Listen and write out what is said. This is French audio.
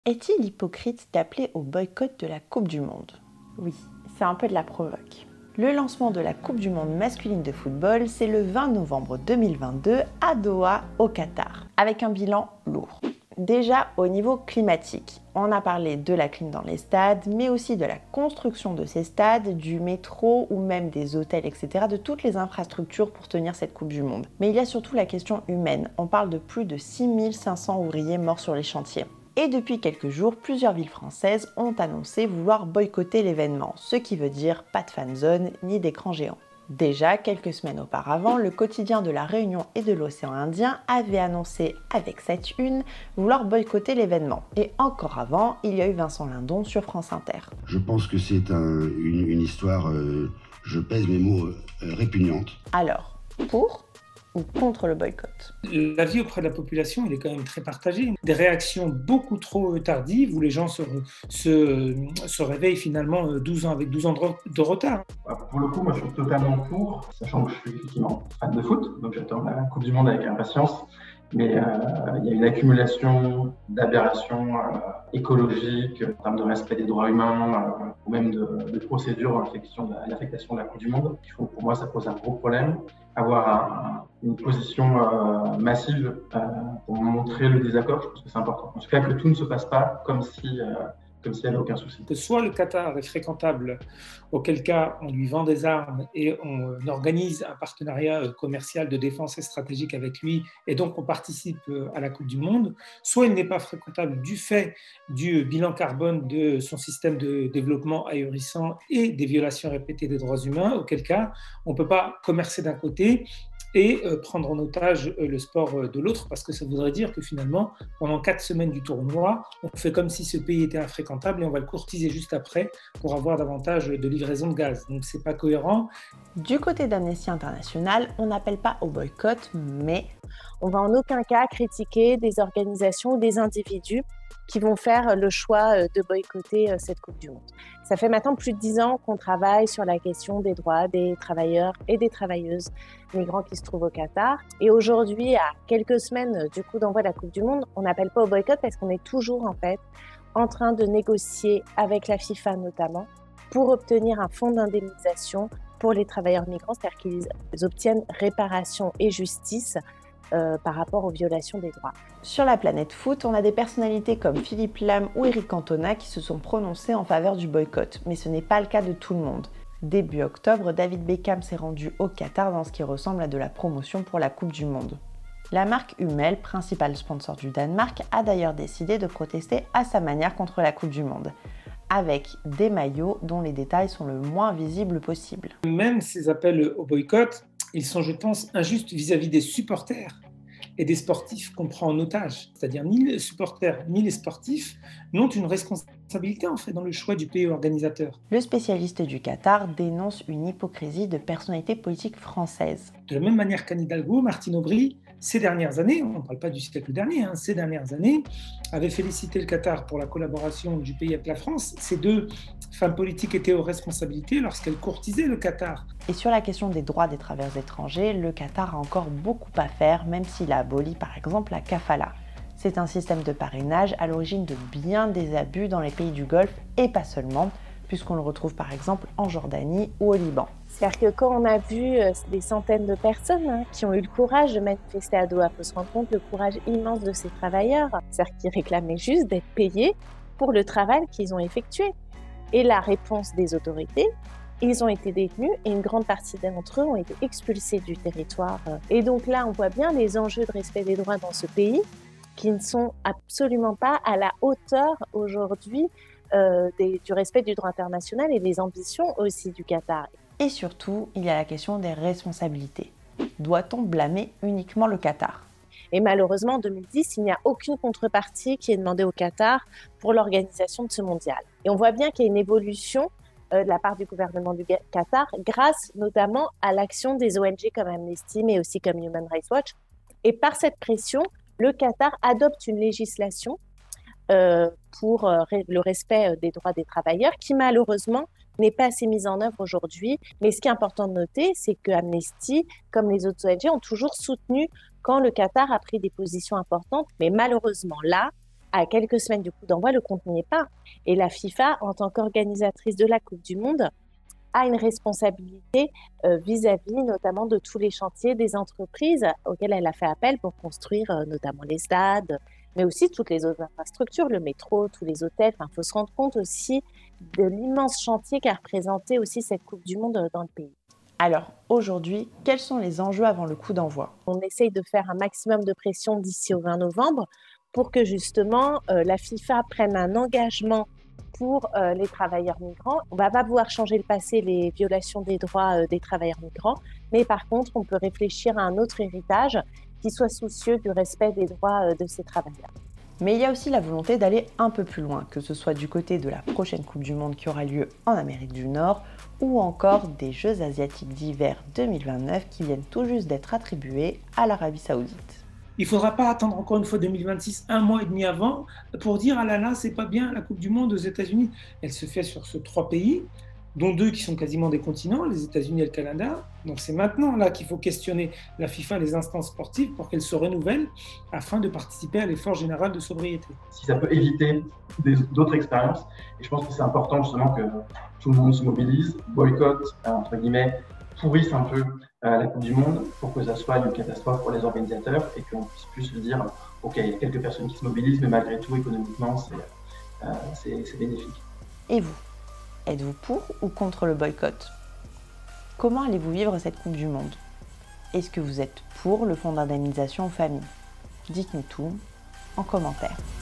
Est-il hypocrite d'appeler au boycott de la Coupe du Monde? Oui, c'est un peu de la provoque. Le lancement de la Coupe du Monde masculine de football, c'est le 20 novembre 2022 à Doha, au Qatar, avec un bilan lourd. Déjà au niveau climatique, on a parlé de la clim dans les stades, mais aussi de la construction de ces stades, du métro ou même des hôtels, etc., de toutes les infrastructures pour tenir cette Coupe du Monde. Mais il y a surtout la question humaine. On parle de plus de 6500 ouvriers morts sur les chantiers. Et depuis quelques jours, plusieurs villes françaises ont annoncé vouloir boycotter l'événement, ce qui veut dire pas de fanzone ni d'écran géant. Déjà, quelques semaines auparavant, le quotidien de La Réunion et de l'océan Indien avait annoncé avec cette une vouloir boycotter l'événement. Et encore avant, il y a eu Vincent Lindon sur France Inter. Je pense que c'est une histoire, je pèse mes mots, répugnante. Alors, pour ou contre le boycott? L'avis auprès de la population, il est quand même très partagé. Des réactions beaucoup trop tardives où les gens se réveillent finalement 12 ans, avec 12 ans de retard. Pour le coup, moi je suis totalement pour, sachant que je suis effectivement fan de foot, donc j'attends la Coupe du Monde avec impatience. Mais il y a une accumulation d'aberrations écologiques en termes de respect des droits humains ou même de procédures dans l'affectation de la Coupe du Monde qui font, pour moi, ça pose un gros problème. Avoir une position massive pour montrer le désaccord, je pense que c'est important. En tout cas, que tout ne se passe pas comme s'il n'y avait aucun souci. Que soit le Qatar est fréquentable, auquel cas on lui vend des armes et on organise un partenariat commercial de défense et stratégique avec lui, et donc on participe à la Coupe du Monde, soit il n'est pas fréquentable du fait du bilan carbone de son système de développement ahurissant et des violations répétées des droits humains, auquel cas on ne peut pas commercer d'un côté et prendre en otage le sport de l'autre, parce que ça voudrait dire que finalement, pendant 4 semaines du tournoi, on fait comme si ce pays était infréquentable et on va le courtiser juste après pour avoir davantage de livraison de gaz. Donc c'est pas cohérent. Du côté d'Amnesty International, on n'appelle pas au boycott, mais on va en aucun cas critiquer des organisations ou des individus qui vont faire le choix de boycotter cette Coupe du Monde. Ça fait maintenant plus de 10 ans qu'on travaille sur la question des droits des travailleurs et des travailleuses migrants qui se trouvent au Qatar. Et aujourd'hui, à quelques semaines du coup d'envoi de la Coupe du Monde, on n'appelle pas au boycott parce qu'on est toujours en fait en train de négocier avec la FIFA notamment pour obtenir un fonds d'indemnisation pour les travailleurs migrants, c'est-à-dire qu'ils obtiennent réparation et justice par rapport aux violations des droits. Sur la planète foot, on a des personnalités comme Philippe Lam ou Eric Cantona qui se sont prononcés en faveur du boycott, mais ce n'est pas le cas de tout le monde. Début octobre, David Beckham s'est rendu au Qatar dans ce qui ressemble à de la promotion pour la Coupe du Monde. La marque Hummel, principal sponsor du Danemark, a d'ailleurs décidé de protester à sa manière contre la Coupe du Monde, avec des maillots dont les détails sont le moins visibles possible. Même ces appels au boycott, ils sont, je pense, injustes vis-à-vis des supporters et des sportifs qu'on prend en otage. C'est-à-dire ni les supporters ni les sportifs n'ont une responsabilité en fait dans le choix du pays organisateur. Le spécialiste du Qatar dénonce une hypocrisie de personnalités politiques françaises. De la même manière qu'Anne Hidalgo, Martine Aubry, ces dernières années, on ne parle pas du siècle dernier, ces dernières années, avait félicité le Qatar pour la collaboration du pays avec la France. Ces deux femmes politiques étaient aux responsabilités lorsqu'elles courtisaient le Qatar. Et sur la question des droits des travailleurs étrangers, le Qatar a encore beaucoup à faire, même s'il a aboli par exemple la kafala. C'est un système de parrainage à l'origine de bien des abus dans les pays du Golfe, et pas seulement, puisqu'on le retrouve par exemple en Jordanie ou au Liban. C'est-à-dire que quand on a vu des centaines de personnes qui ont eu le courage de manifester à Doha, il faut se rendre compte le courage immense de ces travailleurs, c'est-à-dire qu'ils réclamaient juste d'être payés pour le travail qu'ils ont effectué. Et la réponse des autorités, ils ont été détenus et une grande partie d'entre eux ont été expulsés du territoire. Et donc là, on voit bien les enjeux de respect des droits dans ce pays qui ne sont absolument pas à la hauteur aujourd'hui du respect du droit international et des ambitions aussi du Qatar. Et surtout, il y a la question des responsabilités. Doit-on blâmer uniquement le Qatar ? Et malheureusement, en 2010, il n'y a aucune contrepartie qui est demandée au Qatar pour l'organisation de ce mondial. Et on voit bien qu'il y a une évolution de la part du gouvernement du Qatar, grâce notamment à l'action des ONG comme Amnesty, mais aussi comme Human Rights Watch. Et par cette pression, le Qatar adopte une législation pour le respect des droits des travailleurs, qui malheureusement n'est pas assez mise en œuvre aujourd'hui. Mais ce qui est important de noter, c'est que Amnesty, comme les autres ONG, ont toujours soutenu quand le Qatar a pris des positions importantes. Mais malheureusement, là, À quelques semaines du coup d'envoi, le compte n'y est pas. Et la FIFA, en tant qu'organisatrice de la Coupe du Monde, a une responsabilité vis-à-vis notamment de tous les chantiers des entreprises auxquelles elle a fait appel pour construire notamment les stades, mais aussi toutes les autres infrastructures, le métro, tous les hôtels. Il faut se rendre compte aussi de l'immense chantier qu'a représenté aussi cette Coupe du Monde dans le pays. Alors, aujourd'hui, quels sont les enjeux avant le coup d'envoi? On essaye de faire un maximum de pression d'ici au 20 novembre pour que justement la FIFA prenne un engagement pour les travailleurs migrants. On ne va pas pouvoir changer le passé, les violations des droits des travailleurs migrants, mais par contre, on peut réfléchir à un autre héritage qui soit soucieux du respect des droits de ces travailleurs. Mais il y a aussi la volonté d'aller un peu plus loin, que ce soit du côté de la prochaine Coupe du Monde qui aura lieu en Amérique du Nord ou encore des Jeux asiatiques d'hiver 2029 qui viennent tout juste d'être attribués à l'Arabie Saoudite. Il ne faudra pas attendre encore une fois 2026, un mois et demi avant, pour dire « Ah là là, c'est pas bien, la Coupe du Monde aux États-Unis ». Elle se fait sur ces 3 pays, dont 2 qui sont quasiment des continents, les États-Unis et le Canada. Donc c'est maintenant là qu'il faut questionner la FIFA, les instances sportives, pour qu'elles se renouvellent afin de participer à l'effort général de sobriété. Si ça peut éviter d'autres expériences, et je pense que c'est important justement que tout le monde se mobilise, boycotte, entre guillemets, pourrisse un peu la Coupe du Monde pour que ça soit une catastrophe pour les organisateurs et qu'on puisse plus se dire « Ok, il y a quelques personnes qui se mobilisent, mais malgré tout, économiquement, c'est bénéfique. » Et vous? Êtes-vous pour ou contre le boycott? Comment allez-vous vivre cette Coupe du Monde? Est-ce que vous êtes pour le fonds d'indemnisation aux familles? Dites-nous tout en commentaire.